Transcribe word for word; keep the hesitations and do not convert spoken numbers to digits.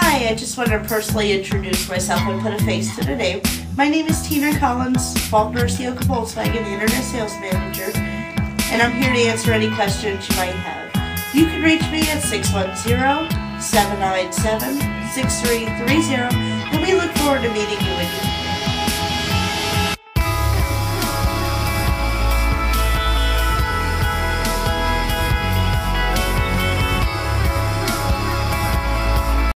Hi, I just want to personally introduce myself and put a face to the name. My name is Tina Collins, Faulkner Ciocca Volkswagen, the Internet Sales Manager, and I'm here to answer any questions you might have. You can reach me at six one zero, seven nine seven, six three three zero, and we look forward to meeting you again.